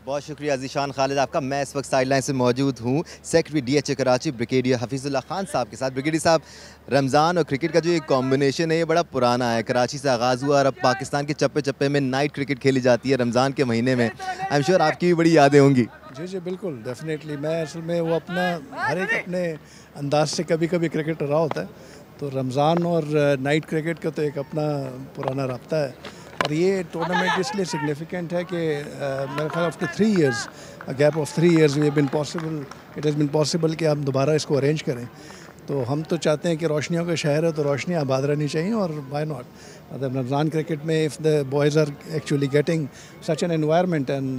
بہت شکریہ ذیشان خالد آپ کا. میں اس وقت سائڈ لائن سے موجود ہوں secretary D H A Karachi brigadier Hafeez اللہ خان صاحب کے ساتھ. بریگیڈیئر صاحب، رمضان اور کرکٹ کا جو ایک کمبینیشن ہے یہ بڑا پرانا ہے. کراچی سے آغاز ہوا اور اب پاکستان کے چپے چپے میں نائٹ کرکٹ کھیلی جاتی ہے رمضان کے مہینے میں. آئی ایم شیور آپ کی بھی بڑی یادیں ہوں گی. جی بالکل ڈیفینیٹلی. میں اصل میں وہ اپنا ہر ایک اپنے انداز سے کبھی کبھی کرکٹ رہا ہوتا ہے، تو رمضان اور نائٹ کرکٹ کا تو ایک اپنا پرانا رابطہ ہے. اور یہ ٹورنامنٹ اس لیے سگنیفیکنٹ ہے کہ میرے خیال after 3 years, gap of 3 years it has been possible کہ ہم دوبارہ اس کو ارینج کریں. تو ہم تو چاہتے ہیں کہ روشنیوں کا شہر ہے تو روشنیاں آباد رہنی چاہیے، اور وائی ناٹ. مطلب رمضان کرکٹ میں if the boys are actually getting such an environment, and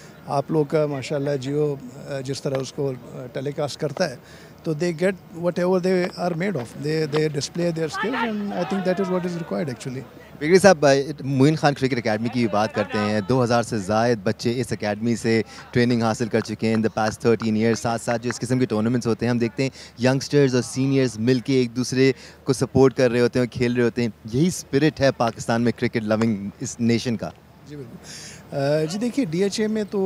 آپ لوگ کا ماشاء اللہ جیو جس طرح اس کو ٹیلی کاسٹ کرتا ہے، تو they get whatever they are made of, they display their skills, and I think that is what is required actually. Brigadier صاحب، معین خان کرکٹ اکیڈمی کی بات کرتے ہیں. 2000 سے زائد بچے اس اکیڈمی سے ٹریننگ حاصل کر چکے ہیں ان دا پاسٹ 13 ایئرس. ساتھ ساتھ جو اس قسم کے ٹورنامنٹس ہوتے ہیں ہم دیکھتے ہیں ینگسٹرز اور سینئرز مل کے ایک دوسرے کو سپورٹ کر رہے ہوتے ہیں اور کھیل رہے ہوتے ہیں. یہی اسپرٹ ہے پاکستان میں کرکٹ لونگ اس نیشن کا. جی بالکل. جی دیکھیے ڈی ایچ اے میں تو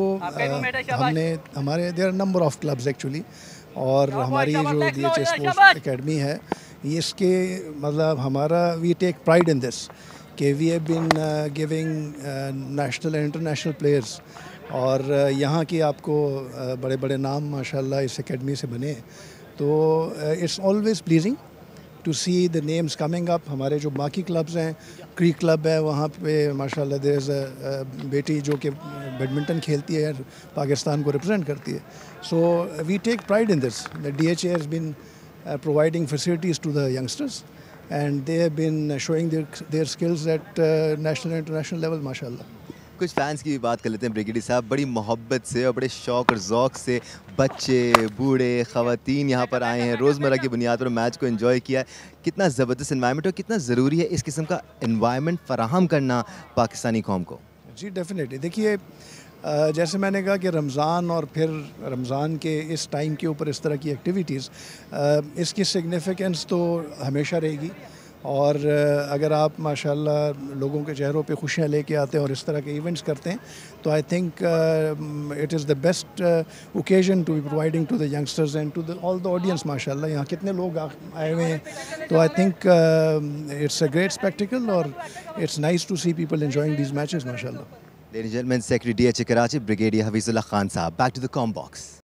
ہم نے ہمارے there are number of clubs actually, اور ہماری جو D H A sports academy ہے یہ اس کے مطلب ہمارا وی ٹیک پرائڈ ان دس کہ we have been giving national and international players, اور یہاں کی آپ کو بڑے بڑے نام ماشاء اللہ اس اکیڈمی سے بنے. تو it's always pleasing to see the names coming up. ہمارے جو باقی کلبز ہیں، کریک کلب ہے، وہاں پہ ماشاء اللہ دیر از اے بیٹی جو کہ بیڈمنٹن کھیلتی ہے، پاکستان کو ریپرزینٹ کرتی ہے. So we take pride in this. D H A has been providing facilities to the youngsters, and they have been showing their skills at national and international level, mashallah. کچھ fans کی بھی بات کر لیتے ہیں brigadier صاحب. بڑی محبت سے اور بڑے شوق اور ذوق سے بچے، بوڑھے، خواتین یہاں پر آئے ہیں، روزمرہ کی بنیاد پر میچ کو انجوائے کیا ہے. کتنا زبردست انوائرمنٹ اور کتنا ضروری ہے اس قسم کا انوائرمنٹ فراہم کرنا پاکستانی قوم کو. جی ڈیفینیٹلی. دیکھیے جیسے میں نے کہا کہ رمضان اور پھر رمضان کے اس ٹائم کے اوپر اس طرح کی ایکٹیویٹیز، اس کی سگنیفیکنس تو ہمیشہ رہے گی. اور اگر آپ ماشاءاللہ لوگوں کے چہروں پہ خوشیاں لے کے آتے ہیں اور اس طرح کے ایونٹس کرتے ہیں، تو I think it is the best occasion to be providing to the youngsters and to the all the audience. ماشاءاللہ یہاں کتنے لوگ آئے ہوئے ہیں، تو I think it's a great spectacle, اور it's nice to see people enjoying these matches ماشاءاللہ. Ladies and gentlemen, secretary D H A Karachi brigadier Hafeez Allah Khan sahib. Back to the comm box.